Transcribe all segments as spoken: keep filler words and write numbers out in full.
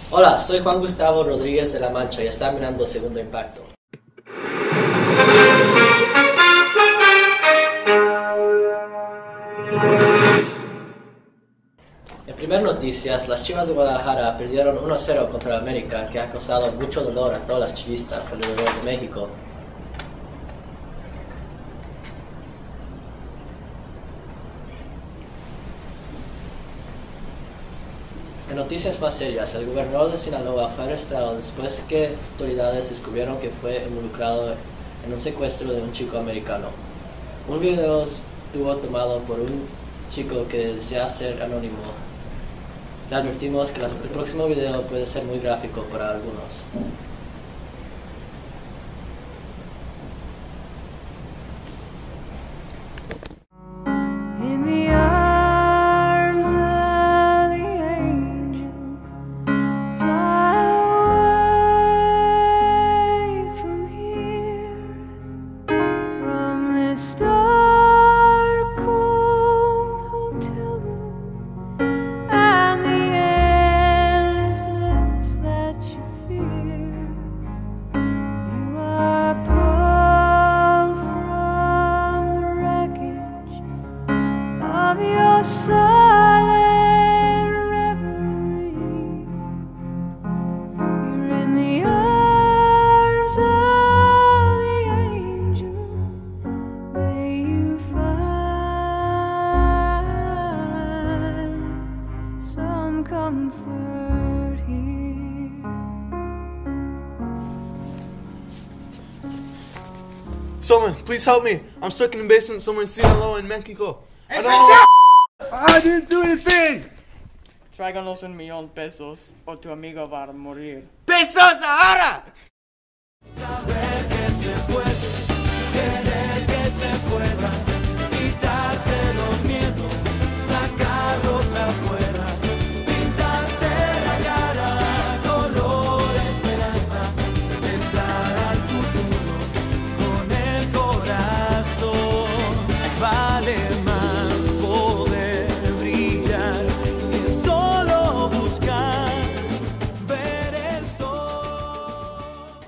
Hola, soy Juan Gustavo Rodríguez de La Mancha y está mirando Segundo Impacto. En primer noticias, las Chivas de Guadalajara perdieron uno a cero contra el América, que ha causado mucho dolor a todas las chivistas alrededor de México. En noticias más serias, el gobernador de Sinaloa fue arrestado después que autoridades descubrieron que fue involucrado en un secuestro de un chico americano. Un video estuvo tomado por un chico que desea ser anónimo. Le advertimos que el próximo video puede ser muy gráfico para algunos. Someone, please help me. I'm stuck in the basement somewhere in Sinaloa in Mexico. I don't I didn't do anything. Tráiganos un millón de pesos o tu amigo va a morir. ¡Pesos ahora! Saber que se puede, querer que se pueda, quitarse los miedos, sacarlos afuera, pintarse la cara, color esperanza, entrar al futuro con el corazón. Vale más poder brillar que solo buscar ver el sol.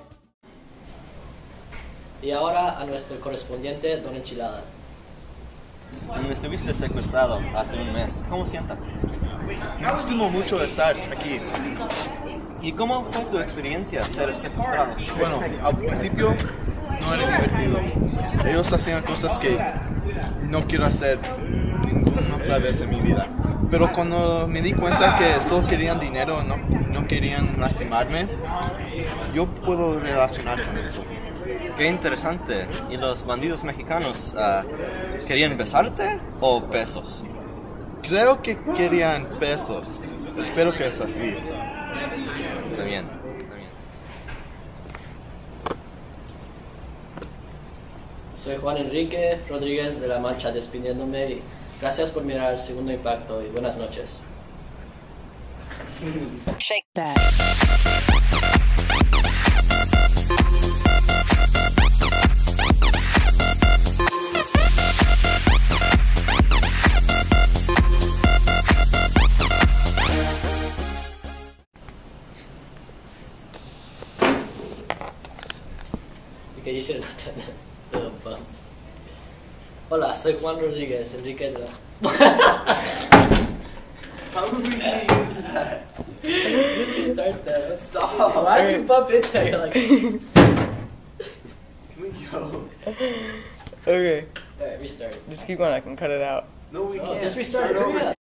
Y ahora a nuestro correspondiente, Don Enchilada. Estuviste secuestrado hace un mes. ¿Cómo sientas? Me gustó mucho estar aquí. ¿Y cómo fue tu experiencia ser secuestrado? Bueno, al principio no era divertido. Ellos hacían cosas que no quiero hacer ninguna otra vez en mi vida. Pero cuando me di cuenta que solo querían dinero y no, no querían lastimarme, yo puedo relacionar con eso. Qué interesante. ¿Y los bandidos mexicanos uh, querían besarte o pesos? Creo que querían pesos. Espero que es así. Está bien. Está bien. Soy Juan Enrique Rodríguez de La Mancha despidiéndome y gracias por mirar Segundo Impacto y buenas noches. Shake that. Okay, you should have done that. Little bump. Hola, soy Juan Rodríguez, Enrique de la... How would we use that? You start that. Stop. Why'd you bump into it? You're like... Can we go? Okay, Alright, restart. just keep going, I can cut it out. No, we Oh, can't. just restart, Start hurry over. up.